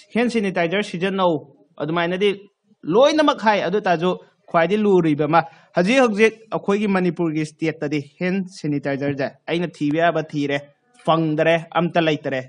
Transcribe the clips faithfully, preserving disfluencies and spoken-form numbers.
Hand sanitizer ꯁꯤꯖꯤꯟꯅꯧ ꯑꯗꯨꯃꯥꯏꯅꯗꯤ ꯂꯣꯏꯅꯃꯛ ꯍꯥꯏ ꯑꯗꯨ ꯇꯥꯔꯁꯨ ꯈ꯭ꯋꯥꯏꯗꯒꯤ ꯂꯨꯔꯤꯕ ꯑꯃ ꯍꯧꯖꯤꯛ ꯍꯧꯖꯤꯛ ꯑꯩꯈꯣꯏꯒꯤ ꯃꯅꯤꯄꯨꯔꯒꯤ ꯁ꯭ꯇꯦꯠꯇꯗꯤ ꯍꯦꯟ ꯁꯦꯅꯤꯇꯥꯏꯖꯔꯁꯦ ꯑꯩꯅ ꯊꯤꯕ ꯌꯥꯕ ꯊꯤꯔꯦ ꯐꯪꯗꯔꯦ ꯑꯝꯇ ꯂꯩꯇꯔꯦ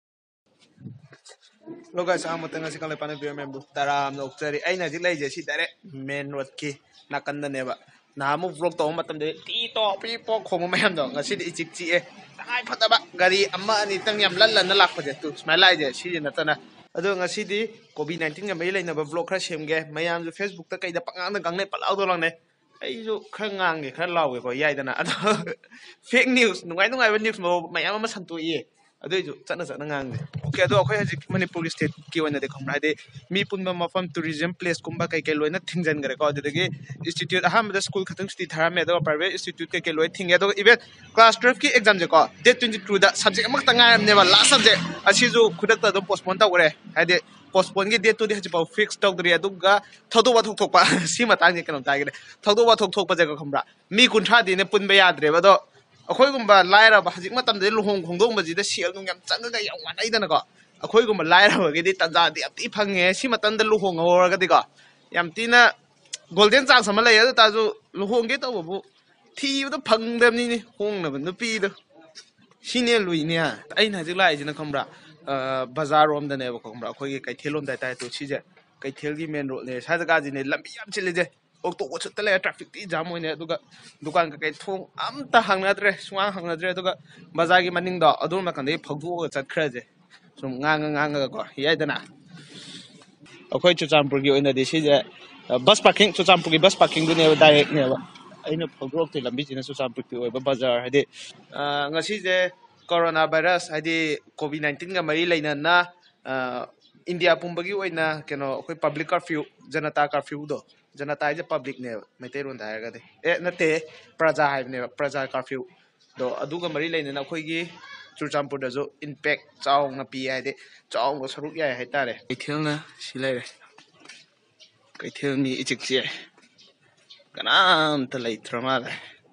Hello guys, I'm Matanga si Kalay Panay member Taram no Octari. Ay na sila si Dare main road ki nakanda neba. Na mo vlog to matam de tito pipo komo mayam do ngasi di chik chi e. Ay phata ba gari amma ani tang yam lalla na lak pa de tu smile ai je si na tana. Ado ngasi di COVID nineteen ga mai lai na ba vlog khra semge mayam ju Facebook ta kai da pangang na gang ne palau do lang ne. Ay ju khra ngang ge khra law ge ko yai dana ado fake news nungai nungai ba news mo mayam ma santu ye. Aduh cakna cakna ngang deh. Oke aduh aku hajik Manipur state kiwan ada kamera ada mi pun memafam tourism place kumba kai kai loina tingjan gara kau ada lagi institute aham ada school khatang state haram ada private institute kai kai loina ting ada even class twelve ki exam je kau date twenty-two da subject amak tengah am neva last subject asizu kuda ta do postpone ta gore ada postpone ki date tu dia hajik fix talk dari aduh ga thadu wa thok thok pa si matang je kanam tai gede thadu wa thok thok pa je kamera mi kuntra di ne pun bayad re bado अखोई गुम्बा Lyra हजिक मतम दे लुहोंग खोंदोंग बजिदा cell नुंग याम चंगगा याम वानाइदना को अखोई गुम्बा Lyra बगेदि तंजादि अति fungi सि मतम दे लुहोंग होरगदि को याम तिना गोल्डन चांस सम लय अदु ताजु लुहोंगे तबबु थीबदो फंगदमनि नि होंगनब नुपीदो सिने लुइने अइना हजिक लाइजिना खमब्रा बाजार रोम दने बको खमब्रा अखोई कैथेलोम दाइ ताइ तो सिजे कैथेलगी मेन रोड ने साजगाजि ने लंबी याम चिलेजे Okto wajib terlihat traffic di jam ini, juga dukan kayak thong am ta hang nadre, suang hang nadre, juga bazar ki maning dah, aduh makan deh phagu cat kerja, so ngang ngang ngang kau, iya dana. Aku itu campur ki ini desi je, bus parking, so campur ki bus parking tu ni direct ni apa, ini phagu tu lambi jenis so campur ki apa bazar, ada, ngasi je coronavirus, ada COVID nineteen ka mari lain na, India pun bagi wajna, kena aku public curfew, janata curfew do. जनता है public ने मैते रोन दायगा दे ए नते प्रजा है ने प्रजा curfew दो अदुगा मरी लेने ना खोई चुरचामपुर दजो इम्पैक्ट चाव ना पी है दे चाव को सरुक या है तारे कैथेल ना सिले कैथेल मी इचिक चे कनाम त लैथ्रमा ले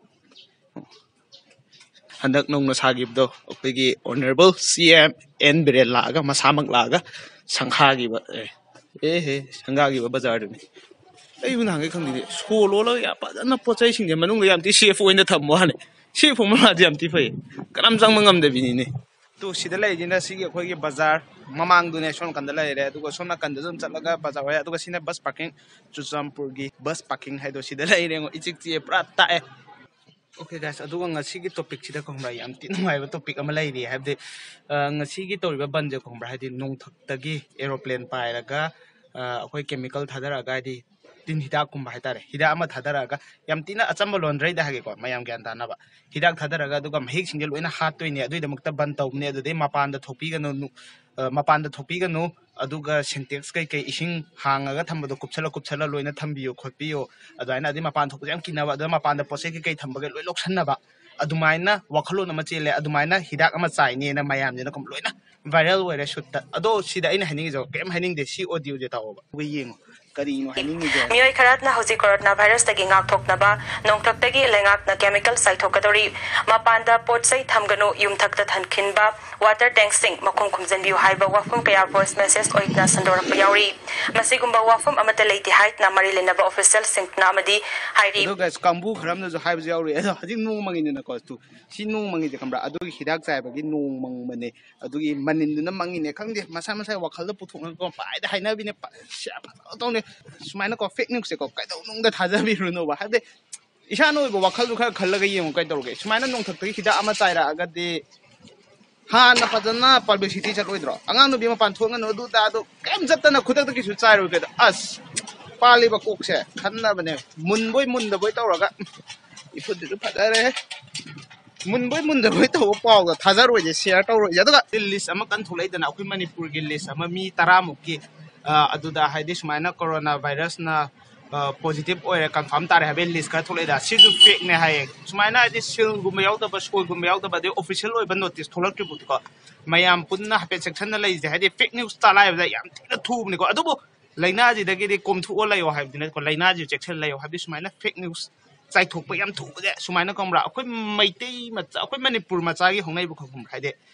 हंदक नोंग ना सागिब दो अखोई ऑनरेबल सीएम एन बिरेल लागा मसामक लागा संखा की ए हे संखा की बाजार में अई बुना के खंदी सोलो ल या पजना पोचै सिंगे मनुंग याम ति सेफ ओइन थम वाने सेफ मला जाम ति फै कनाम जंग मंगम दे बिनि ने तो सिदा लै जिना सिगे खोई के बाजार ममांग दुने सोन कंद लै रे दुगो सोना कंद जम चलगा बाजार होय दुगो सिने बस पार्किंग चुचामपुर गी बस पार्किंग है दो सिदा लै रे इचिक ति प्रा ताए ओके गाइस अदुगो ngasi gi topic sida khomra yam ti ngai ba topic ama lai ri habde ngasi gi toriba banje khomra hadi nong thak tagi aeroplane pairaga akoi chemical thadara ga di tin hidak kum bahai tare hidak ama thadaraga yam tina achamba laundry da hage ko mayam gyan dana ba hidak thadaraga duga mahik singe loina hat toine adui da mukta ban tawne adu de mapan da thopi ga no mapan da thopi ga no aduga syntax kai kai ising hangaga thambado kupchala kupchala loina thambiyo khotpiyo adaina adi mapan thopi yam kinaba adu mapan da pose kai kai thambaga loi loksanna ba adumaina wakhalo na machele adumaina hidak ama chaine na mayam jena kom loina viral were shoot ado sida ina haning jo kem haning de si audio je tawo ba we yeng मियोई खरातना हौजी coronavirus तगी ngak thoknaba nongthak tagi lengakna chemical saithokadori mapanda potsai thamganu yumthakta thankhinba water tank sink makhum khumjanbiu haiba wafum kaya voice message oitna sandora payauri masigumba wafum amata leiti haitna mari lenaba official sinkna amadi hairi do guys kambu kharamna jo haiba yauri hajing nu mangini na ko tu si nu mangi je kamra adu hidak chai bagi nu mang mane adu gi manin na mangine khangde masa masa wakhal da puthok ko pai da haina bine sha to ne सुमाइना को fake news से को कई तो नोंग the थाजा भी रुनो बा है दे इशानो वो वखल दुखा खल लगे ये कई तो गे सुमाइना नोंग थक हिदा अमा चाइरा अगर दे हाँ ना पजना पब्लिसिटी चलो इधर अंगान नो बीमा पांच थोंगा नो दू ता दो केम जत्ता ना खुद तक किसु चाइरो के अस पाली बा कोक से खन्ना बने मुन बोय मुन द बोय तो रगा इफुद दु फदा रे मुन बोय मुन द बोय तो पाव द थाजा रो जे शेयर तो रो या तो लिस्ट अमा कन थोलै दना अखै मणिपुर के लिस्ट अमा मी तेरह मुकी अदुदा हाइदि सुमाइना कोरोना वायरस ना पॉजिटिव ओरे कंफर्म तारे हबे लिस्ट का थोलेदा सिजु फेक ने हाय सुमाइना हाइदि सिल गुम यावदबा स्कूल गुम यावदबा दे ऑफिशियल ओइबा नोटिस थोलक्ट्रि बुत को मयाम पुन्ना हपे सेक्शन ना लैजे हाइदि फेक न्यूज़ तालायबदा याम थिना थुबनि को अदुबो लैना जि दगी दि कोम थुओ लयो हाइबदिने को लैना जि सेक्शन लयो हाइदि सुमाइना फेक न्यूज़ चाइ थोकपा याम थुबदे सुमाइना कमरा अखोय मैतै मचा अखोय मणिपुर मचागी होंनाय बु खम हाइदि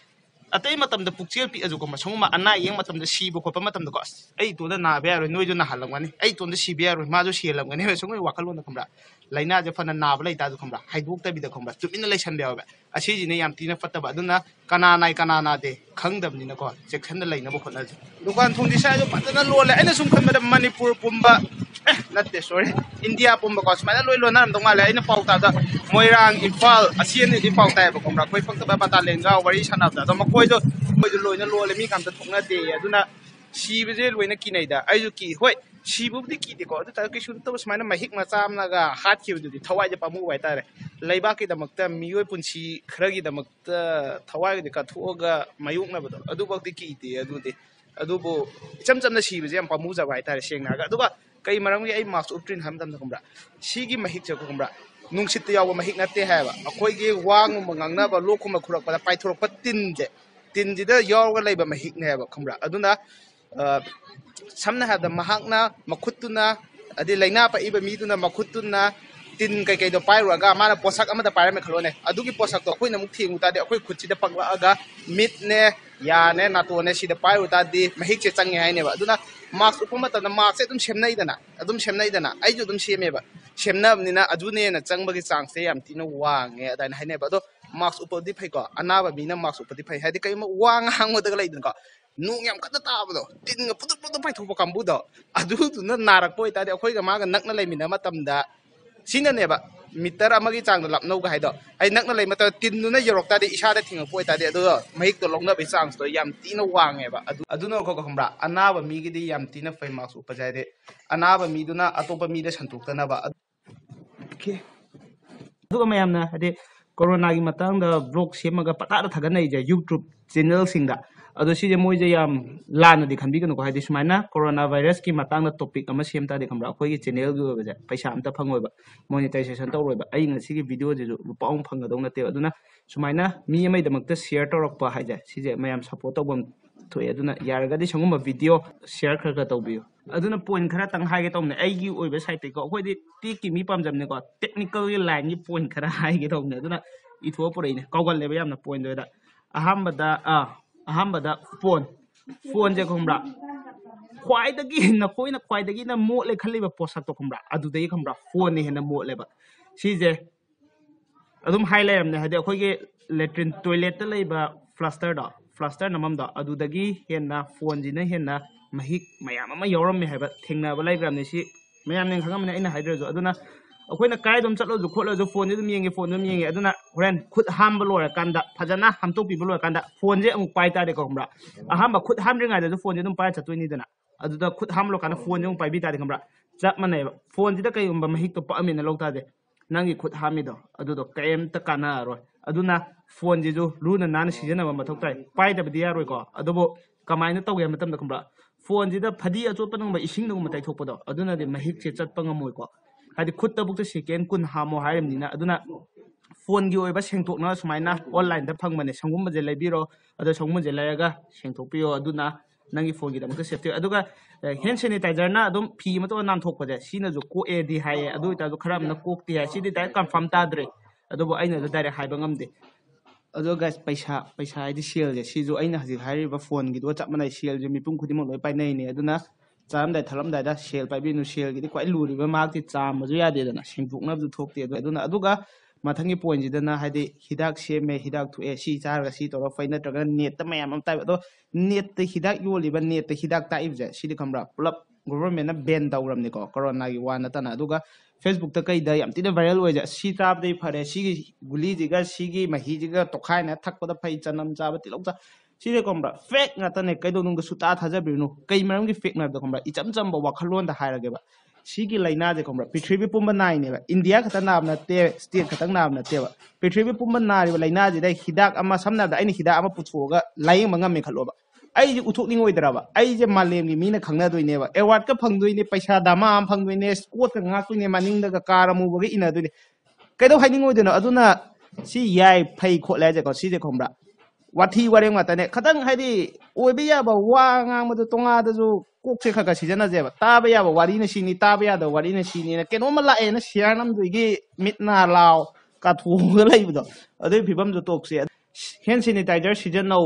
ꯑꯇꯩ ꯃꯇꯝꯗ ꯄꯨꯛꯆꯦꯜ ꯄꯤꯛꯑꯁꯨꯀꯣ ꯃꯁꯨꯡ ꯑꯅꯥ ꯑꯌꯦꯛ ꯃꯇꯝꯗ ꯁꯤꯕ ꯈꯣꯠꯄ ꯃꯇꯝꯗꯀꯣ ꯑꯁ ꯑꯩ ꯏꯇꯣꯟꯗ ꯅꯥꯕ ꯌꯥꯔꯣꯏ ꯅꯣꯏꯁꯨ ꯅꯥꯍꯜꯂꯝꯒꯅꯤ ꯑꯩ ꯏꯇꯣꯟꯗ ꯁꯤꯕ ꯌꯥꯔꯣꯏ ꯃꯥꯁꯨ ꯁꯤꯍꯜꯂꯝꯒꯅꯤ ꯁꯨꯝ ꯋꯥꯈꯜꯂꯣꯟꯗ ꯈꯪꯕ꯭ꯔꯥ ꯂꯥꯏꯅꯥꯁꯦ ꯐꯅ ꯅꯥꯕ ꯂꯩꯇꯥꯁꯨ ꯈꯪꯕ꯭ꯔꯥ ꯍꯥꯏꯗꯣꯛꯇꯕꯤꯗ ꯈꯪꯕ꯭ꯔꯥ ꯇꯨꯃꯤꯟꯅ ꯂꯩꯁꯟꯕ ꯌꯥꯎꯋꯦꯕ ꯑꯁꯤꯁꯤꯅ ꯌꯥꯝ ꯊꯤꯅ ꯐꯠꯇꯕ ꯑꯗꯨꯅ ꯀꯅꯥ ꯅꯥꯏ ꯀꯅꯥ ꯅꯥꯗꯦ ꯈꯪꯗꯕꯅꯤꯅꯀꯣ ꯆꯦꯛꯁꯤꯟꯅ ꯂꯩꯅꯕ ꯍꯣꯠꯅꯁꯤ ꯗꯨꯀꯥꯟ ꯊꯣꯡꯗꯤ ꯁꯥꯏꯁꯨ ꯐꯖꯅ ꯂꯣꯜꯂꯦ ꯑꯩꯅ ꯁꯨꯝ ꯈꯟꯕꯗ ꯃꯅꯤꯄꯨꯔ ꯄꯨꯝꯕ ꯑꯦ ꯅꯠꯇꯦ ꯁꯣꯔꯤ ꯏꯟꯗꯤꯌꯥ ꯄꯨꯝꯕꯀꯣ ꯁꯨꯃꯥꯏꯅ ꯂꯣꯏ ꯂꯣꯟꯅꯔꯝꯗꯧ ꯃꯥꯜꯂꯦ ꯑꯩꯅ ꯄꯥꯎ ꯇꯥꯕꯗ ꯃꯣꯏꯔꯥꯡ ꯏꯝꯐꯥꯜ ꯑꯁꯤ ꯑꯅꯤꯗꯤ ꯄꯥꯎ ꯇꯥꯏꯌꯦꯕ ꯈꯪꯕ꯭ꯔꯥ ꯑꯩꯈꯣꯏ ꯐꯛꯇꯕ ꯕꯇꯥꯂꯦꯟꯒ ꯋꯥꯔꯤ ꯁꯥꯟꯅꯕꯗ ꯑꯗꯣ ꯃꯈꯣꯏꯗꯣ ꯃꯣꯏꯗꯣ ꯂꯣꯏꯅ ꯂꯣꯜꯂꯦ ꯃꯤ ꯀꯝꯇ ꯊꯣꯛꯅꯗꯦ ꯑꯗꯨꯅ ꯁꯤꯕꯁꯦ ꯂꯣꯏꯅ ꯀꯤꯅꯩꯗ ꯑꯩꯁꯨ ꯀꯤ ꯍꯣꯏ ꯁꯤꯕꯕꯨꯗꯤ ꯀꯤꯗꯦꯀꯣ ꯑꯗꯨ ꯇꯥꯔꯁꯨ ꯀꯩꯁꯨ ꯅꯠꯇꯕ ꯁꯨꯃꯥꯏꯅ ꯃꯍꯤꯛ ꯃꯆꯥ ꯑꯃꯅꯒ ꯍꯥꯠꯈꯤꯕꯗꯨꯗꯤ ꯊꯋꯥꯏꯁꯦ ꯄꯥꯝꯃꯨꯕ ꯍꯥꯏꯇꯥꯔꯦ ꯂꯩꯕꯥꯛꯀꯤꯗꯃꯛꯇ ꯃꯤꯑꯣꯏ ꯄꯨꯟꯁꯤ ꯈꯔꯒꯤꯗꯃꯛꯇ ꯊꯋꯥꯏꯒꯗꯤ ꯀꯠꯊꯣꯛꯑꯒ ꯃꯥꯌꯣꯛꯅꯕꯗꯣ ꯑꯗꯨꯐꯥꯎꯗꯤ ꯀꯤꯗꯦ ꯑꯗꯨꯗꯤ ꯑꯗꯨꯕꯨ ꯏꯆꯝ ꯆꯝꯅ ꯁꯤꯕꯁꯦ ꯌꯥꯝ ꯄꯥꯝꯃꯨꯖꯕ ꯍꯥꯏꯇꯥꯔꯦ ꯁꯦꯡꯅ ꯍꯥꯏꯔꯒ ꯑꯗꯨꯒ ꯀꯩ ꯃꯔꯝꯒꯤ ꯑꯩ ꯃꯥꯛꯁ ꯎꯞꯇ꯭ꯔꯤꯅ ꯍꯥꯏꯕ ꯃꯇꯝꯗ ꯈꯪꯕ꯭ꯔꯥ ꯁꯤꯒꯤ ꯃꯍꯤꯛꯁꯦ ꯈꯪꯕ꯭ꯔꯥ ꯅꯨꯡꯁꯤꯠꯇ ꯌꯥꯎꯕ ꯃꯍꯤꯛ ꯅꯠꯇꯦ ꯍꯥꯏꯕ ꯑꯩꯈꯣꯏꯒꯤ ꯋꯥꯒꯨꯝꯕ ꯉꯥꯡꯅꯕ ꯂꯣꯛꯀꯨꯝꯕ ꯈꯨꯔꯛꯄꯗ ꯄꯥꯏꯊꯣꯔꯛꯄ ꯇꯤꯟꯁꯦ ꯇꯤꯟꯁꯤꯗ ꯌꯥꯎꯔꯒ ꯂꯩꯕ ꯃꯍꯤꯛꯅꯦꯕ ꯈꯪꯕ꯭ꯔꯥ ꯑꯗꯨꯅ ꯁꯝꯅ ꯍꯥꯏꯔꯕꯗ ꯃꯍꯥꯛꯅ ꯃꯈꯨꯠꯇꯨꯅ ꯑꯗꯩ ꯂꯩꯅꯥ ꯄꯛꯏꯕ ꯃꯤꯗꯨꯅ ꯃꯈꯨꯠꯇꯨꯅ ꯇꯤꯟ ꯀꯩꯀꯩꯗꯣ ꯄꯥꯏꯔꯨꯔꯒ ꯃꯥꯅ ꯄꯣꯠꯁꯛ ꯑꯃꯗ ꯄꯥꯏꯔꯝꯃꯦ ꯈꯜꯂꯣꯅꯦ ꯑꯗꯨꯒꯤ ꯄꯣꯠꯁꯛꯇꯣ ꯑꯩꯈꯣꯏꯅ ꯑꯃꯨꯛ ꯊꯦꯡꯉꯨ ꯇꯥꯔꯗꯤ ꯑꯩꯈꯣꯏ ꯈꯨꯠꯁꯤꯗ ꯄꯛꯂꯛꯑꯒ ꯃꯤꯠꯅꯦ ꯌꯥꯅꯦ ꯅꯥꯇꯣꯟꯅꯦ ꯁꯤꯗ ꯄꯥꯏꯔꯨ ꯇꯥꯔꯗꯤ ꯃꯍꯤꯛꯁꯦ ꯆꯪꯉꯦ ꯍꯥꯏꯅꯦꯕ ꯑꯗꯨꯅ ꯃꯥꯛꯁ ꯎꯞꯄ ꯃꯇꯝꯗ ꯃꯥꯛꯁꯁꯦ ꯑꯗꯨꯝ ꯁꯦꯝꯅꯩꯗꯅ ꯑꯗꯨꯝ ꯁꯦꯝꯅꯩꯗꯅ ꯑꯩꯁꯨ ꯑꯗꯨꯝ ꯁꯦꯝꯃꯦꯕ ꯁꯦꯝꯅꯕꯅꯤꯅ ꯑꯗꯨꯅ ꯍꯦꯟꯅ ꯆꯪꯕꯒꯤ ꯆꯥꯡꯁꯦ ꯌꯥꯝ ꯊꯤꯅ ꯋꯥꯡꯉꯦ ꯑꯗꯨꯃꯥꯏꯅ ꯍꯥꯏꯅꯩꯕ ꯑꯗꯣ ꯃꯥꯛꯁ ꯎꯞꯄꯗꯤ ꯐꯩꯀꯣ ꯑꯅꯥꯕ ꯃꯤꯅ ꯃꯥꯛꯁ ꯎꯞꯄꯗꯤ ꯐꯩ ꯍꯥꯏꯗꯤ ꯀꯩꯒꯨꯝꯕ ꯋꯥ ꯉꯥꯡꯕꯗꯒ ꯂꯩꯗꯅꯀꯣ ꯅꯣꯡ ꯌꯥꯝ ꯀꯟꯅ ꯇꯥꯕꯗꯣ ꯇꯤꯟꯒ ꯄꯨꯗꯨꯞ ꯄꯨꯗꯨꯞ ꯄꯥꯏꯊꯣꯛꯄ ꯀꯥꯡꯕꯨꯗꯣ ꯑꯗꯨꯗꯨꯅ ꯅꯥꯔꯛꯄ ꯑꯣꯏꯇꯥꯔꯗꯤ ꯑꯩꯈꯣꯏꯒ ꯃꯥꯒ ꯅꯛꯅ ꯂꯩꯃꯤꯟꯅꯕ ꯃꯇꯝꯗ ꯁꯤꯅꯅꯦꯕ ꯃꯤꯇꯔ ꯑꯃꯒꯤ ꯆꯥꯡꯗ ꯂꯥꯞꯅꯧꯒ ꯍꯥꯏꯗꯣ ꯑꯩ ꯅꯛꯅ ꯂꯩ ꯃꯇꯝꯗ ꯇꯤꯟꯗꯨꯅ ꯌꯧꯔꯛ ꯇꯥꯔꯗꯤ ꯏꯁꯥꯗ ꯊꯦꯡꯉꯛꯄ ꯑꯣꯏꯇꯥꯔꯗꯤ ꯑꯗꯨꯗꯣ ꯃꯍꯤꯛꯇꯣ ꯂꯧꯅꯕꯒꯤ ꯆꯥꯡꯁꯇꯣ ꯌꯥꯝ ꯊꯤꯅ ꯋꯥꯡꯉꯦꯕ ꯑꯗꯨ ꯑꯗꯨꯅ ꯑꯩꯈꯣꯏ ꯈꯪꯕ꯭ꯔꯥ ꯑꯅꯥꯕ ꯃꯤꯒꯤꯗꯤ ꯌꯥꯝ ꯊꯤꯅ ꯐꯩ ꯃꯥꯛꯁ ꯎꯞꯄꯁꯦ ꯍꯥꯏꯗꯤ ꯑꯅꯥꯕ ꯃꯤꯗꯨꯅ ꯑꯇꯣꯞꯄ ꯃꯤꯗ ꯁꯟꯇꯣꯛꯇꯅꯕ ꯑꯗꯨꯒ ꯃꯌꯥꯝꯅ ꯍꯥꯏꯗꯤ ꯀꯣꯔꯣꯅꯥꯒꯤ ꯃꯇꯥꯡꯗ ꯕ꯭ꯂꯣꯛ ꯁꯦꯝꯃꯒ ꯄꯇꯥꯗ ꯊꯥꯒꯠꯅꯔꯤꯁꯦ ꯌꯨꯇ꯭ꯌꯨꯕ ꯆꯦꯅꯦꯜꯁꯤꯡꯗ ꯑꯗꯣ ꯁꯤꯁꯦ ꯃꯣꯏꯁꯦ ꯌꯥꯝ ꯂꯥꯟꯅꯗꯤ ꯈꯟꯕꯤꯒꯅꯨꯀꯣ ꯍꯥꯏꯗꯤ ꯁꯨꯃꯥꯏꯅ ꯀꯣꯔꯣꯅꯥ ꯚꯥꯏꯔꯁꯀꯤ ꯃꯇꯥꯡꯗ ꯇꯣꯄꯤꯛ ꯑꯃ ꯁꯦꯝ ꯇꯥꯔꯗꯤ ꯈꯪꯕ꯭ꯔꯥ ꯑꯩꯈꯣꯏꯒꯤ ꯆꯦꯅꯦꯜꯒꯤ ꯑꯣꯏꯕꯁꯦ ꯄꯩꯁꯥ ꯑꯝꯇ ꯐꯪꯉꯣꯏꯕ ꯃꯣꯅꯤꯇꯥꯏꯖꯦꯁꯟ ꯇꯧꯔꯣꯏꯕ ꯑꯩ ꯉꯁꯤꯒꯤ ꯚꯤꯗꯤꯑꯣꯁꯤꯁꯨ ꯂꯨꯄꯥ ꯑꯃ ꯐꯪꯒꯗꯧ ꯅꯠꯇꯦꯕ ꯑꯗꯨꯅ ꯁꯨꯃꯥꯏꯅ ꯃꯤ ꯑꯃꯒꯤꯗꯃꯛꯇ ꯁꯤꯌꯔ ꯇꯧꯔꯛꯄ ꯍꯥꯏꯁꯦ ꯁꯤꯁꯦ ꯃꯌꯥꯝ ꯁꯞꯄꯣꯔꯠ ꯇꯧꯐꯝ ꯊꯣꯛꯑꯦ ꯑꯗꯨꯅ ꯌꯥꯔꯒꯗꯤ ꯁꯤꯒꯨꯝꯕ ꯚꯤꯗꯤꯑꯣ ꯁꯤꯌꯔ ꯈꯔ ꯈꯔ ꯇꯧꯕꯤꯌꯨ ꯑꯗꯨꯅ ꯄꯣꯏꯟ ꯈꯔꯇꯪ ꯍꯥꯏꯒꯦ ꯇꯧꯕꯅꯦ ꯑꯩꯒꯤ ꯑꯣꯏꯕ ꯁꯥꯏꯠꯇꯩꯀꯣ ꯑꯩꯈꯣꯏꯗꯤ ꯇꯦꯛꯀꯤ ꯃꯤ ꯄꯥꯝꯖꯕꯅꯦꯀꯣ ꯇꯦꯛꯅꯤꯀꯦꯜꯒꯤ ꯂꯥꯏꯟꯒꯤ ꯄꯣꯏꯟ ꯈꯔ ꯍꯥꯏꯒꯦ ꯇꯧꯕꯅꯦ ꯑꯗꯨꯅ ꯏꯊꯣꯛꯑ ꯄꯨꯔꯛꯏꯅꯦ ꯀꯥꯎꯒꯜꯂꯦꯕ ꯌꯥꯝꯅ ꯄꯣꯏꯟꯗꯨꯗ ꯑꯍꯥꯟꯕꯗ ꯑꯥ ꯑꯍꯥꯟꯕꯗ ꯐꯣꯟ ꯐꯣꯟꯁꯦ ꯈꯪꯕ꯭ꯔꯥ ꯈ꯭ꯋꯥꯏꯗꯒꯤ ꯅꯈꯣꯏꯅ ꯈ꯭ꯋꯥꯏꯗꯒꯤꯅ ꯃꯣꯠꯂꯦ ꯈꯜꯂꯤꯕ ꯄꯣꯠꯁꯛꯇꯣ ꯈꯪꯕ꯭ꯔꯥ ꯑꯗꯨꯗꯒꯤ ꯈꯪꯕ꯭ꯔꯥ ꯐꯣꯟꯅ ꯍꯦꯟꯅ ꯃꯣꯠꯂꯦꯕ ꯁꯤꯁꯦ ꯑꯗꯨꯝ ꯍꯥꯏ ꯂꯩꯔꯝꯅꯦ ꯍꯥꯏꯗꯤ ꯑꯩꯈꯣꯏꯒꯤ ꯂꯦꯇ꯭ꯔꯤꯟ ꯇꯣꯏꯂꯦꯠꯇ ꯂꯩꯕ ꯐ꯭ꯂꯁꯇꯔꯗꯣ ꯐ꯭ꯂꯁꯇꯔ ꯅꯃꯝꯗꯣ ꯑꯗꯨꯗꯒꯤ ꯍꯦꯟꯅ ꯐꯣꯟꯁꯤꯅ ꯍꯦꯟꯅ ꯃꯍꯤꯛ ꯃꯌꯥꯝ ꯑꯃ ꯌꯥꯎꯔꯝꯃꯦ ꯍꯥꯏꯕ ꯊꯦꯡꯅꯕ ꯂꯩꯈ꯭ꯔꯕꯅꯤ ꯁꯤ ꯃꯌꯥꯝꯅ ꯈꯪꯉꯝꯃꯅꯤ ꯑꯩꯅ ꯍꯥꯏꯗ꯭ꯔꯁꯨ ꯑꯗꯨꯅ ꯑꯩꯈꯣꯏꯅ ꯀꯥꯏꯗꯣꯝ ꯆꯠꯂꯁꯨ ꯈꯣꯠꯂꯁꯨ ꯐꯣꯟꯁꯦ ꯑꯗꯨꯝ ꯌꯦꯡꯉꯦ ꯐꯣꯟ ꯑꯗꯨꯝ ꯌꯦꯡꯉꯦ ꯑꯗꯨꯅ ꯍꯣꯔꯦꯟ ꯈꯨꯠ ꯍꯥꯝꯕ ꯂꯣꯏꯔꯀꯥꯟꯗ ꯐꯖꯅ ꯍꯥꯝꯇꯣꯛꯄꯤꯕ ꯂꯣꯏꯔꯀꯥꯟꯗ ꯐꯣꯟꯁꯦ ꯑꯃꯨꯛ ꯄꯥꯏ ꯇꯥꯔꯦ ꯈꯪꯕ꯭ꯔꯥ ꯑꯍꯥꯟꯕ ꯈꯨꯠ ꯍꯥꯝꯗ꯭ꯔꯤꯉꯩꯗꯁꯨ ꯐꯣꯟꯁꯦ ꯑꯗꯨꯝ ꯄꯥꯏꯔ ꯆꯠꯇꯣꯏꯅꯤꯗꯅ ꯑꯗꯨꯗ ꯈꯨꯠ ꯍꯥꯝꯕ ꯂꯣꯏꯔꯀꯥꯟꯗ ꯐꯣꯟꯁꯦ ꯑꯃꯨꯛ ꯄꯥꯏꯕꯤ ꯇꯥꯔꯦ ꯈꯪꯕ꯭ꯔꯥ ꯆꯞ ꯃꯥꯟꯅꯩꯕ ꯐꯣꯟꯁꯤꯗ ꯀꯩꯒꯨꯝꯕ ꯃꯍꯤꯛꯇꯣ ꯄꯛꯑꯃꯤꯅ ꯂꯧ ꯇꯥꯔꯗꯤ ꯅꯪꯒꯤ ꯈꯨꯠ ꯍꯥꯝꯃꯤꯗꯣ ꯑꯗꯨꯗꯣ ꯀꯩꯝꯇ ꯀꯥꯟꯅꯔꯔꯣꯏ ꯑꯗꯨꯅ ꯐꯣꯟꯁꯤꯁꯨ ꯂꯨꯅ ꯅꯥꯟꯅ ꯁꯤꯖꯤꯟꯅꯕ ꯃꯊꯧ ꯇꯥꯏ ꯄꯥꯏꯗꯕꯗꯤ ꯌꯥꯔꯣꯏꯀꯣ ꯑꯗꯨꯕꯨ ꯀꯃꯥꯏꯅ ꯇꯧꯒꯦ ꯍꯥꯏꯕ ꯃꯇꯝꯗ ꯈꯪꯕ꯭ꯔꯥ ꯐꯣꯟꯁꯤꯗ ꯐꯗꯤ ꯑꯆꯣꯠꯄꯅꯒꯨꯝꯕ ꯏꯁꯤꯡꯅꯒꯨꯝꯕ ꯇꯩꯊꯣꯛꯄꯗꯣ ꯑꯗꯨꯅꯗꯤ ꯃꯍꯤꯛꯁꯦ ꯆꯠꯄ ꯉꯝꯃꯣꯏꯀꯣ ꯍꯥꯏꯗꯤ ꯈꯨꯠꯇꯕꯨꯛꯇ ꯁꯦꯀꯦꯟ ꯀꯨꯟ ꯍꯥꯝꯃꯣ ꯍꯥꯏꯔꯕꯅꯤꯅ ꯑꯗꯨꯅ ꯐꯣꯟꯒꯤ ꯑꯣꯏꯕ ꯁꯦꯡꯇꯣꯛꯅꯕ ꯁꯨꯃꯥꯏꯅ ꯑꯣꯟꯂꯥꯏꯟꯗ ꯐꯪꯕꯅꯦ ꯁꯪꯒꯨꯝꯕꯁꯦ ꯂꯩꯕꯤꯔꯣ ꯑꯗꯣ ꯁꯪꯒꯨꯝꯕꯁꯦ ꯂꯩꯔꯒ ꯁꯦꯡꯇꯣꯛꯄꯤꯌꯣ ꯑꯗꯨꯅ ꯅꯪꯒꯤ ꯐꯣꯟꯒꯤꯗꯃꯛꯇ ꯁꯦꯐꯇꯤ ꯑꯗꯨꯒ ꯍꯦꯟ ꯁꯦꯅꯤꯇꯥꯏꯖꯔꯅ ꯑꯗꯨꯝ ꯐꯤ ꯑꯃ ꯇꯧꯔꯒ ꯅꯥꯟꯊꯣꯛꯄꯁꯦ ꯁꯤꯅꯁꯨ ꯀꯣꯛꯑꯦꯗꯤ ꯍꯥꯏꯌꯦ ꯑꯗꯨ ꯑꯣꯏꯇꯥꯔꯁꯨ ꯈꯔ ꯑꯃꯅ ꯀꯣꯛꯇꯦ ꯍꯥꯏ ꯁꯤꯗꯤ ꯗꯥꯏꯔꯦꯛ ꯀꯟꯐꯥꯔꯝ ꯇꯥꯗ꯭ꯔꯦ ꯑꯗꯨꯕꯨ ꯑꯩꯅꯁꯨ ꯗꯥꯏꯔꯦꯛ ꯍꯥꯏꯕ ꯉꯝꯗꯦ ꯑꯗꯣ ꯒꯥꯏꯁ ꯄꯩꯁꯥ ꯄꯩꯁꯥ ꯍꯥꯏꯗꯤ ꯁꯦꯜꯁꯦ ꯁꯤꯁꯨ ꯑꯩꯅ ꯍꯧꯖꯤꯛ ꯍꯥꯏꯔꯤꯕ ꯐꯣꯟꯒꯤꯗꯨꯒ ꯆꯞ ꯃꯥꯟꯅꯩ ꯁꯦꯜꯁꯦ ꯃꯤꯄꯨꯝ ꯈꯨꯗꯤꯡꯃꯛ ꯂꯣꯏ ꯄꯥꯏꯅꯩꯅꯦ ꯑꯗꯨꯅ ꯆꯥꯔꯝꯗꯥꯏ ꯊꯛꯂꯝꯗꯥꯏꯗ ꯁꯦꯜ ꯄꯥꯏꯕꯤꯅꯨ ꯁꯦꯜꯒꯤꯗꯤ ꯈ꯭ꯋꯥꯏ ꯂꯨꯔꯤꯕ ꯃꯍꯥꯛꯇꯤ ꯆꯥꯝꯕꯁꯨ ꯌꯥꯗꯦꯗꯅ ꯁꯦꯡꯗꯣꯛꯅꯕꯁꯨ ꯊꯣꯛꯇꯦ ꯑꯗꯨꯅ ꯑꯗꯨꯒ ꯃꯊꯪꯒꯤ ꯄꯣꯏꯟꯁꯤꯗꯅ ꯍꯥꯏꯗꯤ ꯍꯤꯗꯥꯛ ꯁꯦꯝꯃꯦ ꯍꯤꯗꯥꯛ ꯊꯣꯛꯑꯦ ꯁꯤ ꯆꯥꯔꯒ ꯁꯤ ꯇꯧꯔꯒ ꯐꯩ ꯅꯠꯇ꯭ꯔꯒꯅ ꯅꯦꯠꯇ ꯃꯌꯥꯝ ꯑꯃ ꯇꯥꯏꯕ ꯑꯗꯣ ꯅꯦꯠꯇ ꯍꯤꯗꯥꯛ ꯌꯣꯜꯂꯤꯕ ꯅꯦꯠꯇ ꯍꯤꯗꯥꯛ ꯇꯥꯛꯏꯕꯁꯦ ꯁꯤꯗꯤ ꯈꯪꯕ꯭ꯔꯥ ꯄꯨꯂꯞ ꯒꯣꯚꯔꯟꯃꯦꯟꯠꯅ ꯕꯦꯟ ꯇꯧꯈ꯭ꯔꯕꯅꯤꯀꯣ ꯀꯣꯔꯣꯅꯥꯒꯤ ꯋꯥ ꯅꯠꯇꯅ ꯑꯗꯨꯒ ꯐꯦꯁꯕꯨꯛꯇ ꯀꯩꯗ ꯌꯥꯝ ꯊꯤꯅ ꯚꯥꯏꯔꯦꯜ ꯑꯣꯏꯁꯦ ꯁꯤ ꯆꯥꯕꯗꯩ ꯐꯔꯦ ꯁꯤꯒꯤ ꯒꯨꯂꯤꯁꯤꯒ ꯁꯤꯒꯤ ꯃꯍꯤꯁꯤꯒ ꯇꯣꯈꯥꯏꯅ ꯊꯛꯄꯗ ꯐꯩ ꯆꯅꯝ ꯆꯥꯕ ꯇꯤꯜꯍꯧ ꯆꯥ ꯁꯤꯁꯦ ꯈꯪꯕ꯭ꯔꯥ ꯐꯦꯛ ꯉꯥꯛꯇꯅꯦ ꯀꯩꯗꯧꯅꯨꯡꯗ ꯁꯨꯇꯥ ꯊꯥꯖꯕꯤꯔꯨꯅꯨ ꯀꯩ ꯃꯔꯝꯒꯤ ꯐꯦꯛꯅ ꯍꯥꯏꯕꯗ ꯈꯪꯕ꯭ꯔꯥ ꯏꯆꯝ ꯆꯝꯕ ꯋꯥꯈꯜꯂꯣꯟꯗ ꯍꯥꯏꯔꯒꯦꯕ ꯁꯤꯒꯤ ꯂꯥꯏꯅꯥꯁꯦ ꯈꯪꯕ꯭ꯔꯥ ꯄ꯭ꯔꯤꯊꯤꯕꯤ ꯄꯨꯝꯕ ꯅꯥꯏꯅꯦꯕ ꯏꯟꯗꯤꯌꯥ ꯈꯛꯇ ꯅꯥꯕ ꯅꯠꯇꯦ ꯁ꯭ꯇꯦꯠ ꯈꯛꯇꯪ ꯅꯥꯕ ꯅꯠꯇꯦꯕ ꯄ꯭ꯔꯤꯊꯤꯕꯤ ꯄꯨꯝꯕ ꯅꯥꯔꯤꯕ ꯂꯥꯏꯅꯥꯁꯤꯗ ꯍꯤꯗꯥꯛ ꯑꯃ ꯁꯝꯅ ꯍꯥꯏꯔꯕꯗ ꯑꯩꯅ ꯍꯤꯗꯥꯛ ꯑꯃ ꯄꯨꯊꯣꯛꯑꯒ ꯂꯥꯌꯦꯡꯕ ꯉꯝꯃꯦ ꯈꯜꯂꯣꯕ ꯑꯩꯁꯦ ꯎꯠꯊꯣꯛꯅꯤꯡꯉꯣꯏꯗ꯭ꯔꯕ ꯑꯩꯁꯦ ꯃꯥꯂꯦꯝꯒꯤ ꯃꯤꯅ ꯈꯪꯅꯗꯣꯏꯅꯦꯕ ꯑꯦꯋꯥꯔꯗꯀ ꯐꯪꯗꯣꯏꯅꯦ ꯄꯩꯁꯥ ꯗꯥꯃꯥ ꯑꯃ ꯐꯪꯗꯣꯏꯅꯦ ꯀꯣꯠꯀ ꯉꯥꯛꯇꯣꯏꯅꯦ ꯃꯅꯤꯡꯗꯒ ꯀꯥꯔ ꯑꯃꯨꯕꯒ ꯏꯟꯅꯗꯣꯏꯅꯦ ꯀꯩꯗꯧ ꯍꯥꯏꯅꯤꯡꯉꯣꯏꯗꯣꯏꯅꯣ ꯑꯗꯨꯅ ꯁꯤ ꯌꯥꯏ ꯐꯩ ꯈꯣꯠꯂꯦ ꯍꯥꯏꯁꯦꯀꯣ ꯁꯤꯁꯦ ꯈꯪꯕ꯭ꯔꯥ ꯋꯥꯊꯤ ꯋꯥꯔꯦꯝ ꯉꯥꯛꯇꯅꯦ ꯈꯤꯇꯪ ꯍꯥꯏꯗꯤ ꯑꯣꯏꯕ ꯌꯥꯕ ꯋꯥ ꯉꯥꯡꯕꯗ ꯇꯣꯉꯥꯗꯁꯨ ꯀꯣꯛꯁꯦ ꯈꯔ ꯈꯔ ꯁꯤꯖꯤꯟꯅꯖꯦꯕ ꯇꯥꯕ ꯌꯥꯕ ꯋꯥꯔꯤꯅ ꯁꯤꯅꯤ ꯇꯥꯕ ꯌꯥꯗꯕ ꯋꯥꯔꯤꯅ ꯁꯤꯅꯤꯅ ꯀꯩꯅꯣꯝꯃ ꯂꯥꯛꯑꯦꯅ ꯁꯤꯌꯥꯔ ꯅꯝꯗꯣꯏꯒꯤ ꯃꯤꯠ ꯅꯥ ꯂꯥꯎ ꯀꯥꯊꯣꯛꯑꯒ ꯂꯩꯕꯗꯣ ꯑꯗꯨꯒꯤ ꯐꯤꯕꯝꯗꯣ ꯇꯣꯛꯁꯤ ꯍꯦꯟ ꯁꯦꯅꯤꯇꯥꯏꯖꯔ ꯁꯤꯖꯤꯟꯅꯧ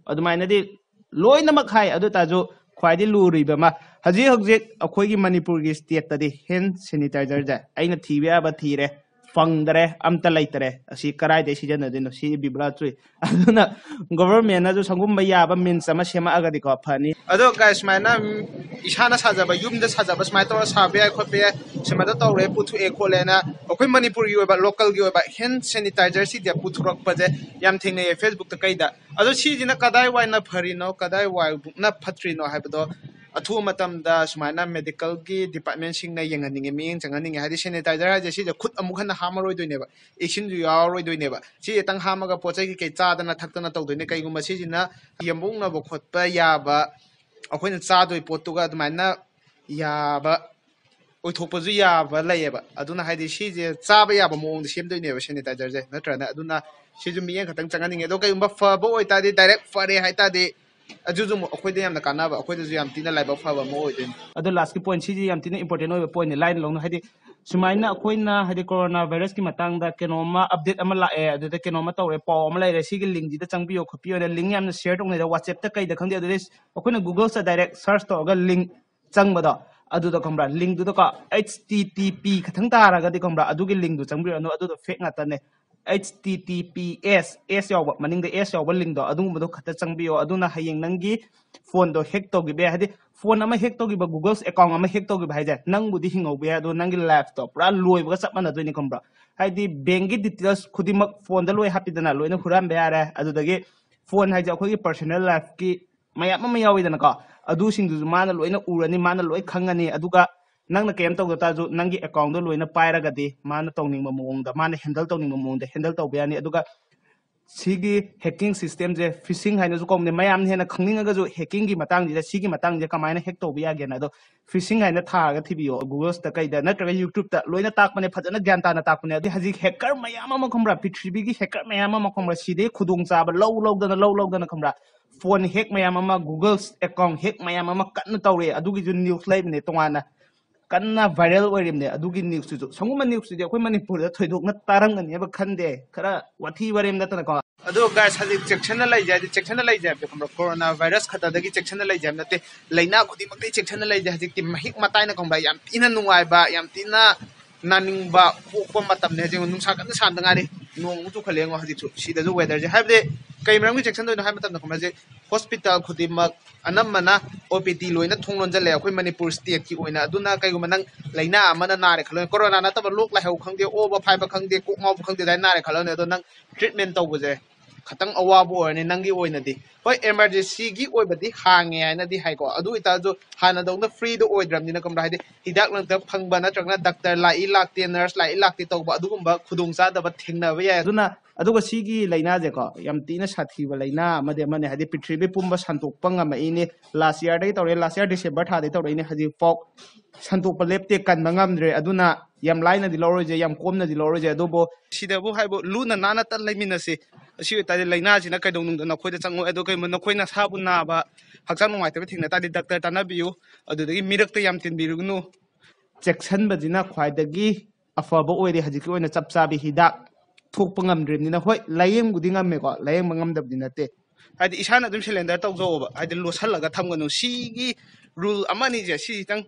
ꯑꯗꯨꯃꯥꯏꯅꯗꯤ ꯂꯣꯏꯅꯃꯛ ꯍꯥꯏ ꯑꯗꯨ ꯇꯥꯔꯁꯨ ꯈ꯭ꯋꯥꯏꯗꯒꯤ ꯂꯨꯔꯤꯕ ꯑꯃ ꯍꯧꯖꯤꯛ ꯍꯧꯖꯤꯛ ꯑꯩꯈꯣꯏꯒꯤ ꯃꯅꯤꯄꯨꯔꯒꯤ ꯁ꯭ꯇꯦꯠꯇꯗꯤ ꯍꯦꯟ ꯁꯦꯅꯤꯇꯥꯏꯖꯔꯁꯦ ꯑꯩꯅ ꯊꯤꯕ ꯌꯥꯕ ꯊꯤꯔꯦ ꯐꯪꯗ꯭ꯔꯦ ꯑꯝꯇ ꯂꯩꯇ꯭ꯔꯦ ꯑꯁꯤ ꯀꯔꯥꯏꯗꯩ ꯁꯤꯖꯤꯟꯅꯗꯣꯏꯅꯣ ꯁꯤ ꯕꯤꯕ꯭ꯔꯥ ꯆꯨꯏ ꯑꯗꯨꯅ ꯒꯣꯚꯔꯟꯃꯦꯟꯅꯁꯨ ꯁꯪꯒꯨꯝꯕ ꯌꯥꯕ ꯃꯤꯟꯁ ꯑꯃ ꯁꯦꯝꯃꯛꯑꯒꯗꯤꯀꯣ ꯐꯅꯤ ꯑꯗꯣ ꯒꯥꯏ ꯁꯨꯃꯥꯏꯅ ꯏꯁꯥꯅ ꯁꯥꯖꯕ ꯌꯨꯝꯗ ꯁꯥꯖꯕ ꯁꯨꯃꯥꯏꯅ ꯇꯧꯔ ꯁꯥꯕ ꯌꯥꯏ ꯈꯣꯠꯄ ꯌꯥꯏ ꯁꯨꯃꯥꯏꯅ ꯇꯧꯔꯦ ꯄꯨꯊꯣꯛꯑꯦ ꯈꯣꯠꯂꯦꯅ ꯑꯩꯈꯣꯏ ꯃꯅꯤꯄꯨꯔꯒꯤ ꯑꯣꯏꯕ ꯂꯣꯀꯦꯜꯒꯤ ꯑꯣꯏꯕ ꯍꯦꯟ ꯁꯦꯅꯤꯇꯥꯏꯖꯔꯁꯤꯗꯤ ꯄꯨꯊꯣꯔꯛꯄꯁꯦ ꯌꯥꯝ ꯊꯦꯡꯅꯩꯌꯦ ꯐꯦꯁꯕꯨꯛꯇ ꯀꯩꯗ ꯑꯗꯣ ꯁꯤꯁꯤꯅ ꯀꯗꯥꯏ ꯋꯥꯏꯅ ꯐꯔꯤꯅꯣ ꯀꯗꯥꯏ ꯋꯥꯏꯕꯨꯛꯅ ꯐꯠꯇ꯭ꯔꯤꯅꯣ ꯍꯥꯏꯕꯗꯣ ꯑꯊꯨꯕ ꯃꯇꯝꯗ ꯁꯨꯃꯥꯏꯅ ꯃꯦꯗꯤꯀꯦꯜꯒꯤ ꯗꯤꯄꯥꯔꯠꯃꯦꯟꯁꯤꯡꯅ ꯌꯦꯡꯍꯟꯅꯤꯡꯉꯦ ꯃꯤꯠꯌꯦꯡ ꯆꯪꯍꯟꯅꯤꯡꯉꯦ ꯍꯥꯏꯗꯤ ꯁꯦꯅꯤꯇꯥꯏꯖꯔ ꯍꯥꯏꯁꯦ ꯁꯤꯁꯦ ꯈꯨꯠ ꯑꯃꯨꯛ ꯍꯟꯅ ꯍꯥꯝꯃꯔꯣꯏꯗꯣꯏꯅꯦꯕ ꯏꯁꯤꯡꯁꯨ ꯌꯥꯎꯔꯔꯣꯏꯗꯣꯏꯅꯦꯕ ꯁꯤ ꯈꯤꯇꯪ ꯍꯥꯝꯃꯒ ꯄꯣꯠ ꯆꯩ ꯀꯩ ꯆꯥꯗꯅ ꯊꯛꯇꯅ ꯇꯧꯗꯣꯏꯅꯦ ꯀꯩꯒꯨꯝꯕ ꯁꯤꯁꯤꯅ ꯌꯦꯝꯕꯣꯛꯅꯕ ꯈꯣꯠꯄ ꯌꯥꯕ ꯑꯩꯈꯣꯏꯅ ꯆꯥꯗꯣꯏ ꯄꯣꯠꯇꯨꯒ ꯑꯗꯨꯃꯥꯏꯅ ꯌꯥꯕ ꯑꯣꯏꯊꯣꯛꯄꯁꯨ ꯌꯥꯕ ꯂꯩꯌꯦꯕ ꯑꯗꯨꯅ ꯍꯥꯏꯗꯤ ꯁꯤꯁꯦ ꯆꯥꯕ ꯌꯥꯕ ꯃꯑꯣꯡꯗ ꯁꯦꯝꯗꯣꯏꯅꯦꯕ ꯁꯦꯅꯤꯇꯥꯏꯖꯔꯁꯦ ꯅꯠꯇ꯭ꯔꯒꯅ ꯑꯗꯨꯅ ꯁꯤꯁꯨ ꯃꯤꯠꯌꯦꯡ ꯈꯛꯇꯪ ꯆꯪꯍꯟꯅꯤꯡꯉꯦ ꯑꯗꯣ ꯀꯩꯒꯨꯝꯕ ꯐꯕ ꯑꯣꯏꯇꯥꯔꯗꯤ ꯗꯥꯏꯔꯦꯛ ꯐꯔꯦ ꯍꯥꯏꯇꯥꯔꯗꯤ ꯑꯗꯨꯁꯨ ꯑꯩꯈꯣꯏꯗ ꯌꯥꯝꯅ ꯀꯥꯟꯅꯕ ꯑꯩꯈꯣꯏꯗꯁꯨ ꯌꯥꯝ ꯊꯤꯅ ꯂꯥꯏꯕꯛ ꯐꯕ ꯑꯃ ꯑꯣꯏꯗꯣꯏꯅꯤ ꯑꯗꯣ ꯂꯥꯁꯀꯤ ꯄꯣꯏꯟ ꯁꯤꯁꯤ ꯌꯥꯝ ꯊꯤꯅ ꯏꯝꯄꯣꯔꯇꯦꯟ ꯑꯣꯏꯕ ꯄꯣꯏꯟꯅꯦ ꯂꯥꯏꯅ ꯂꯧꯅ ꯍꯥꯏꯗꯤ ꯁꯨꯃꯥꯏꯅ ꯑꯩꯈꯣꯏꯅ ꯍꯥꯏꯗꯤ ꯀꯣꯔꯣꯅꯥ ꯚꯥꯏꯔꯁꯀꯤ ꯃꯇꯥꯡꯗ ꯀꯩꯅꯣꯝꯃ ꯑꯞꯗꯦꯠ ꯑꯃ ꯂꯥꯛꯑꯦ ꯑꯗꯨꯗ ꯀꯩꯅꯣꯝꯃ ꯇꯧꯔꯦ ꯄꯥꯎ ꯑꯃ ꯂꯩꯔꯦ ꯁꯤꯒꯤ ꯂꯤꯡꯁꯤꯗ ꯆꯪꯕꯤꯌꯣ ꯈꯣꯠꯄꯤꯌꯣ ꯂꯤꯡ ꯌꯥꯝꯅ ꯁꯤꯌꯔ ꯇꯧꯅꯩꯗ ꯋꯥꯆꯦꯞꯇ ꯀꯩꯗ ꯈꯪꯗꯦ ꯑꯗꯨꯗꯩ ꯑꯩꯈꯣꯏꯅ ꯒꯨꯒꯜꯁꯇ ꯗꯥꯏꯔꯦꯛ ꯁꯔꯆ ꯇꯧꯔꯒ ꯂꯤꯡ ꯆꯪꯕꯗꯣ ꯑꯗꯨꯗ ꯈꯪꯕ꯭ꯔꯥ ꯂꯤꯡꯗꯨꯗꯀꯣ ꯑꯩꯆ ꯇꯤ ꯇꯤ ꯄꯤ ꯈꯛꯇꯪ ꯇꯥꯔꯒꯗꯤ ꯈꯪꯕ꯭ꯔꯥ ꯑꯗꯨꯒꯤ ꯂꯤꯡꯗꯨ ꯆꯪꯕꯤꯔꯛꯑꯅꯨ ꯑꯗꯨꯗꯣ ꯐꯦꯛ ꯉꯥꯛꯇꯅꯦ H T T P S S ꯌꯥꯎꯕ ꯃꯅꯤꯡꯗ ꯑꯦꯁ ꯌꯥꯎꯕ ꯂꯤꯡꯗꯣ ꯑꯗꯨꯒꯨꯝꯕꯗꯣ ꯈꯛꯇ ꯆꯪꯕꯤꯌꯣ ꯑꯗꯨꯅ ꯍꯌꯦꯡ ꯅꯪꯒꯤ ꯐꯣꯟꯗꯣ ꯍꯦꯛ ꯇꯧꯈꯤꯕ ꯌꯥꯏ ꯍꯥꯏꯗꯤ ꯐꯣꯟ ꯑꯃ ꯍꯦꯛ ꯇꯧꯈꯤꯕ ꯒꯨꯒꯜꯁ ꯑꯦꯀꯥꯎꯟ ꯑꯃ ꯍꯦꯛ ꯇꯧꯈꯤꯕ ꯍꯥꯏꯁꯦ ꯅꯪꯕꯨꯗꯤ ꯍꯤꯡꯍꯧꯕ ꯌꯥꯏ ꯑꯗꯣ ꯅꯪꯒꯤ ꯂꯥꯏꯐꯇꯣ ꯄꯨꯔꯥ ꯂꯣꯏꯕꯒ ꯆꯞ ꯃꯥꯟꯅꯗꯣꯏꯅꯤ ꯈꯪꯕ꯭ꯔꯥ ꯍꯥꯏꯗꯤ ꯕꯦꯡꯒꯤ ꯗꯤꯇꯦꯜꯁ ꯈꯨꯗꯤꯡꯃꯛ ꯐꯣꯟꯗ ꯂꯣꯏ ꯍꯥꯞꯄꯤꯗꯅ ꯂꯣꯏꯅ ꯍꯨꯔꯥꯟꯕ ꯌꯥꯔꯦ ꯑꯗꯨꯗꯒꯤ ꯐꯣꯟ ꯍꯥꯏꯁꯦ ꯑꯩꯈꯣꯏꯒꯤ ꯄꯔꯁꯣꯅꯦꯜ ꯂꯥꯏꯐꯀꯤ ꯃꯌꯥꯝ ꯑꯃ ꯌꯥꯎꯋꯤꯗꯅꯀꯣ ꯑꯗꯨꯁꯤꯡꯗꯨꯁꯨ ꯃꯥꯅ ꯂꯣꯏꯅ ꯎꯔꯅꯤ ꯃꯥꯅ ꯂꯣꯏ ꯈꯪꯉꯅꯤ ꯑꯗꯨꯒ ꯅꯪꯅ ꯀꯩꯝ ꯇꯧꯗ ꯇꯥꯔꯁꯨ ꯅꯪꯒꯤ ꯑꯦꯀꯥꯎꯟꯗꯣ ꯂꯣꯏꯅ ꯄꯥꯏꯔꯒꯗꯤ ꯃꯥꯅ ꯇꯧꯅꯤꯡꯕ ꯃꯑꯣꯡꯗ ꯃꯥꯅ ꯍꯦꯟꯗꯜ ꯇꯧꯅꯤꯡꯕ ꯃꯑꯣꯡꯗ ꯍꯦꯟꯗꯜ ꯇꯧꯕ ꯌꯥꯅꯤ ꯑꯗꯨꯒ ꯁꯤꯒꯤ ꯍꯦꯛꯀꯤꯡ ꯁꯤꯁꯇꯦꯝꯁꯦ ꯐꯤꯁꯤꯡ ꯍꯥꯏꯅꯁꯨ ꯀꯧꯕꯅꯦ ꯃꯌꯥꯝꯅ ꯍꯦꯟꯅ ꯈꯪꯅꯤꯡꯉꯒꯁꯨ ꯍꯦꯛꯀꯤꯡꯒꯤ ꯃꯇꯥꯡꯁꯤꯗ ꯁꯤꯒꯤ ꯃꯇꯥꯡꯁꯤꯗ ꯀꯃꯥꯏꯅ ꯍꯦꯛ ꯇꯧꯕ ꯌꯥꯒꯦꯅ ꯑꯗꯣ ꯐꯤꯁꯤꯡ ꯍꯥꯏꯅ ꯊꯥꯔꯒ ꯊꯤꯕꯤꯌꯣ ꯒꯨꯒꯜꯁꯇ ꯀꯩꯗ ꯅꯠꯇ꯭ꯔꯒ ꯌꯨꯇ꯭ꯌꯨꯕꯇ ꯂꯣꯏꯅ ꯇꯥꯛꯄꯅꯦ ꯐꯖꯅ ꯒ꯭ꯌꯥꯟ ꯇꯥꯅ ꯇꯥꯛꯄꯅꯦ ꯑꯗꯨ ꯍꯧꯖꯤꯛ ꯍꯦꯀꯔ ꯃꯌꯥꯝ ꯑꯃ ꯈꯪꯕ꯭ꯔꯥ ꯄ꯭ꯔꯤꯊꯤꯕꯤꯒꯤ ꯍꯦꯀꯔ ꯃꯌꯥꯝ ꯑꯃ ꯈꯪꯕ꯭ꯔꯥ ꯁꯤꯗꯩ ꯈꯨꯗꯣꯡꯆꯥꯕ ꯂꯧ ꯂꯧꯗꯅ ꯂꯧ ꯂꯧꯗꯅ ꯈꯪꯕ꯭ꯔꯥ ꯐꯣꯟ ꯍꯦꯛ ꯃꯌꯥꯝ ꯑꯃ ꯒꯨꯒꯜꯁ ꯑꯦꯀꯥꯎꯟ ꯍꯦꯛ ꯃꯌꯥꯝ ꯑꯃ ꯀꯟꯅ ꯇꯧꯔꯦ ꯑꯗꯨꯒꯤꯁꯨ ꯅ꯭ꯌꯨꯁ ꯂꯩꯕꯅꯦ ꯇꯣꯉꯥꯟꯅ ꯀꯟꯅ ꯚꯥꯏꯔꯦꯜ ꯑꯣꯏꯔꯤꯕꯅꯦ ꯑꯗꯨꯒꯤ ꯅ꯭ꯌꯨꯁꯇꯨꯁꯨ ꯁꯪꯒꯨꯝꯕ ꯅ꯭ꯌꯨꯁꯇꯨꯗꯤ ꯑꯩꯈꯣꯏ ꯃꯅꯤꯄꯨꯔꯗ ꯊꯣꯏꯗꯣꯛꯅ ꯇꯥꯔꯝꯒꯅꯦꯕ ꯈꯟꯗꯦ ꯈꯔ ꯋꯥꯊꯤ ꯋꯥꯔꯦꯝ ꯅꯠꯇꯅꯀꯣ ꯑꯗꯣ ꯒꯥꯏꯁ ꯍꯧꯖꯤꯛ ꯆꯦꯛꯁꯤꯟꯅ ꯂꯩꯖꯦ ꯍꯥꯏꯗꯤ ꯆꯦꯛꯁꯤꯟꯅ ꯂꯩꯖꯦ ꯍꯥꯏꯕꯗꯣ ꯈꯪꯕ꯭ꯔꯥ ꯀꯣꯔꯣꯅꯥ ꯚꯥꯏꯔꯁ ꯈꯛꯇꯗꯒꯤ ꯆꯦꯛꯁꯤꯟꯅ ꯂꯩꯖꯦ ꯍꯥꯏꯕ ꯅꯠꯇꯦ ꯂꯩꯅꯥ ꯈꯨꯗꯤꯡꯃꯛꯇꯒꯤ ꯆꯦꯛꯁꯤꯟꯅ ꯂꯩꯖꯦ ꯍꯧꯖꯤꯛꯇꯤ ꯃꯍꯤꯛ ꯃꯇꯥꯏꯅ ꯈꯪꯕ꯭ꯔꯥ ꯌꯥꯝ ꯊꯤꯅ ꯅꯨꯡꯉꯥꯏꯕ ꯌꯥꯝ ꯊꯤꯅ ꯅꯥꯅꯤꯡꯕ ꯄꯣꯛꯄ ꯃꯇꯝꯅꯦ ꯍꯧꯖꯤꯛ ꯅꯨꯡꯁꯥ ꯀꯟꯅ ꯁꯥꯟꯅ ꯉꯥꯏꯔꯤ ꯅꯣꯡꯃꯨꯛ ꯆꯨꯈꯠꯂꯦ ꯌꯦꯡꯉꯣ ꯍꯧꯖꯤꯛꯁꯨ ꯁꯤꯗꯁꯨ ꯋꯦꯗꯔꯁꯦ ꯍꯥꯏꯕꯗꯤ ꯀꯩ ꯃꯔꯝꯒꯤ ꯆꯦꯛꯁꯤꯟꯗꯣꯏꯅꯣ ꯍꯥꯏꯕ ꯃꯇꯝꯗ ꯈꯪꯕ꯭ꯔꯥ ꯍꯧꯖꯤꯛ ꯍꯣꯁꯄꯤꯇꯥꯜ ꯈꯨꯗꯤꯡꯃꯛ ꯑꯅꯝꯕꯅ ꯑꯣ ꯄꯤ ꯇꯤ ꯂꯣꯏꯅ ꯊꯣꯡ ꯂꯣꯟꯖꯜꯂꯦ ꯑꯩꯈꯣꯏ ꯃꯅꯤꯄꯨꯔ ꯁ꯭ꯇꯦꯠꯀꯤ ꯑꯣꯏꯅ ꯑꯗꯨꯅ ꯀꯩꯒꯨꯝꯕ ꯅꯪ ꯂꯩꯅꯥ ꯑꯃꯅ ꯅꯥꯔꯦ ꯈꯜꯂꯣ ꯀꯣꯔꯣꯅꯥ ꯅꯠꯇꯕ ꯂꯣꯛ ꯂꯥꯏꯍꯧ ꯈꯪꯗꯦ ꯑꯣꯕ ꯐꯥꯏꯕ ꯈꯪꯗꯦ ꯀꯣꯛ ꯉꯥꯎꯕ ꯈꯪꯗꯦ ꯑꯗꯨꯃꯥꯏꯅ ꯅꯥꯔꯦ ꯈꯜꯂꯣꯅꯦ ꯑꯗꯣ ꯅꯪ ꯇ꯭ꯔꯤꯠꯃꯦꯟ ꯇꯧꯕꯁꯦ ꯈꯤꯇꯪ ꯑꯋꯥꯕ ꯑꯣꯏꯔꯅꯤ ꯅꯪꯒꯤ ꯑꯣꯏꯅꯗꯤ ꯍꯣꯏ ꯑꯦꯃꯥꯔꯖꯦꯟꯁꯤꯒꯤ ꯑꯣꯏꯕꯗꯤ ꯍꯥꯡꯉꯦ ꯍꯥꯏꯅꯗꯤ ꯍꯥꯏꯀꯣ ꯑꯗꯨ ꯑꯣꯏꯇꯥꯔꯁꯨ ꯍꯥꯟꯅꯗꯧꯅ ꯐ꯭ꯔꯤꯗ ꯑꯣꯏꯗ꯭ꯔꯕꯅꯤꯅ ꯀꯝꯕ꯭ꯔꯥ ꯍꯥꯏꯗꯤ ꯍꯤꯗꯥꯛ ꯂꯥꯡꯊꯛ ꯐꯪꯕ ꯅꯠꯇ꯭ꯔꯒꯅ ꯗꯥꯛꯇꯔ ꯂꯥꯛꯏ ꯂꯥꯛꯇꯦ ꯅꯔꯁ ꯂꯥꯛꯏ ꯂꯥꯛꯇꯦ ꯇꯧꯕ ꯑꯗꯨꯒꯨꯝꯕ ꯈꯨꯗꯣꯡꯆꯥꯗꯕ ꯊꯦꯡꯅꯕ ꯌꯥꯏ ꯑꯗꯨꯅ ꯑꯗꯨꯒ ꯁꯤꯒꯤ ꯂꯩꯅꯥꯁꯦꯀꯣ ꯌꯥꯝ ꯊꯤꯅ ꯁꯥꯊꯤꯕ ꯂꯩꯅꯥ ꯑꯃꯗꯤ ꯑꯃꯅꯦ ꯍꯥꯏꯗꯤ ꯄ꯭ꯔꯤꯊꯤꯕꯤ ꯄꯨꯝꯕ ꯁꯟꯇꯣꯛꯄ ꯉꯝꯃꯛꯏꯅꯦ ꯂꯥꯁ ꯌꯥꯔꯗꯒꯤ ꯇꯧꯔꯛꯑꯦ ꯂꯥꯁ ꯌꯥꯔ ꯗꯤꯁꯦꯝꯕꯔ ꯊꯥꯗꯒꯤ ꯇꯧꯔꯛꯏꯅꯦ ꯍꯧꯖꯤꯛꯐꯥꯎ ꯁꯟꯇꯣꯛꯄ ꯂꯦꯞꯇꯦ ꯀꯟꯕ ꯉꯝꯗ꯭ꯔꯦ ꯑꯗꯨꯅ ꯌꯥꯝ ꯂꯥꯏꯅꯗꯤ ꯂꯧꯔꯣꯏꯁꯦ ꯌꯥꯝ ꯀꯣꯝꯅꯗꯤ ꯂꯧꯔꯣꯏꯁꯦ ꯑꯗꯨꯕꯨ ꯁꯤꯗꯕꯨ ꯍꯥꯏꯕꯨ ꯂꯨꯅ ꯅꯥꯟꯅ ꯇ ꯂꯩꯃꯤꯟꯅꯁꯤ ꯑꯁꯤ ꯑꯣꯏꯇꯥꯔꯗꯤ ꯂꯩꯅꯥꯁꯤꯅ ꯀꯩꯗꯧꯅꯨꯡꯗ ꯅꯈꯣꯏꯗ ꯆꯪꯉꯣꯏ ꯑꯗꯣ ꯀꯩꯒꯨꯝꯕ ꯅꯈꯣꯏ ꯅꯁꯥꯕꯨ ꯅꯥꯕ ꯍꯛꯆꯥꯡ ꯅꯨꯡꯉꯥꯏꯇꯕ ꯊꯦꯡꯅ ꯇꯥꯔꯗꯤ ꯗꯥꯛꯇꯔ ꯇꯥꯟꯅꯕꯤꯌꯨ ꯑꯗꯨꯗꯒꯤ ꯃꯤꯔꯛꯇ ꯌꯥꯝ ꯇꯤꯟꯕꯤꯔꯨꯒꯅꯨ ꯆꯦꯛꯁꯤꯟꯕꯁꯤꯅ ꯈ꯭ꯋꯥꯏꯗꯒꯤ ꯑꯐꯕ ꯑꯣꯏꯔꯦ ꯍꯧꯖꯤꯛꯀꯤ ꯑꯣꯏꯅ ꯆꯞ ꯆꯥꯕꯤ ꯍꯤꯗꯥꯛ ꯊꯣꯛꯄ ꯉꯝꯗ꯭ꯔꯤꯕꯅꯤꯅ ꯍꯣꯏ ꯂꯥꯏꯌꯦꯡꯕꯨꯗꯤ ꯉꯝꯃꯦꯀꯣ ꯂꯥꯏꯌꯦꯡꯕ ꯉꯝꯗꯕꯗꯤ ꯅꯠꯇꯦ ꯍꯥꯏꯗꯤ ꯏꯁꯥꯅ ꯑꯗꯨꯝ ꯁꯤꯂꯤꯟꯗꯔ ꯇꯧꯖꯧꯕ ꯍꯥꯏꯗꯤ ꯂꯣꯠꯁꯤꯜꯂꯒ ꯊꯝꯒꯅꯨ ꯁꯤꯒꯤ ꯔꯨꯜ ꯑꯃꯅꯤꯁꯦ ꯁꯤꯁꯤꯇꯪ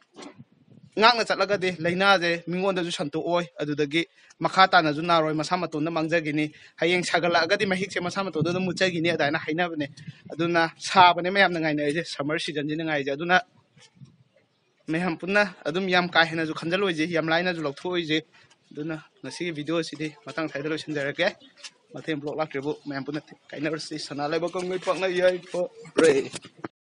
ꯉꯥꯛꯅ ꯆꯠꯂꯒꯗꯤ ꯂꯩꯅꯥꯁꯦ ꯃꯤꯉꯣꯟꯗꯁꯨ ꯁꯟꯇꯣꯛꯑꯣꯏ ꯑꯗꯨꯗꯒꯤ ꯃꯈꯥ ꯇꯥꯅꯁꯨ ꯅꯥꯔꯣꯏ ꯃꯁꯥ ꯃꯇꯣꯟꯗ ꯃꯥꯡꯖꯈꯤꯅꯤ ꯍꯌꯦꯡ ꯁꯥꯒꯠꯂꯛꯑꯒꯗꯤ ꯃꯍꯤꯛꯁꯦ ꯃꯁꯥ ꯃꯇꯣꯟꯗ ꯑꯗꯨꯝ ꯃꯨꯠꯆꯈꯤꯅꯤ ꯑꯗꯨꯃꯥꯏꯅ ꯍꯥꯏꯅꯕꯅꯦ ꯑꯗꯨꯅ ꯁꯥꯕꯅꯦ ꯃꯌꯥꯝꯅ ꯉꯥꯏꯅꯔꯤꯁꯦ ꯁꯝꯃꯔ ꯁꯤꯖꯟꯁꯤꯅ ꯉꯥꯏꯔꯤꯁꯦ ꯑꯗꯨꯅ ꯃꯌꯥꯝ ꯄꯨꯟꯅ ꯑꯗꯨꯝ ꯌꯥꯝ ꯀꯥ ꯍꯦꯟꯅꯁꯨ ꯈꯟꯖꯜꯂꯣꯏꯁꯤ ꯌꯥꯝ ꯂꯥꯏꯅꯁꯨ ꯂꯧꯊꯣꯛꯑꯣꯏꯁꯤ ꯑꯗꯨꯅ ꯉꯁꯤꯒꯤ ꯚꯤꯗꯤꯑꯣꯁꯤꯗꯤ ꯃꯇꯥꯡ ꯁ꯭ꯋꯥꯏꯗ ꯂꯣꯏꯁꯤꯟꯖꯔꯒꯦ ꯃꯊꯪ ꯕ꯭ꯂꯣꯛ ꯂꯥꯛꯇ꯭ꯔꯤꯕꯨ ꯃꯌꯥꯝ ꯄꯨꯟꯅ ꯀꯥꯏꯅꯔꯁꯤ ꯁꯅꯥ ꯂꯩꯕ ꯀꯪꯉꯩ ꯄꯥꯛꯅ ꯌꯥꯏꯐꯔꯦ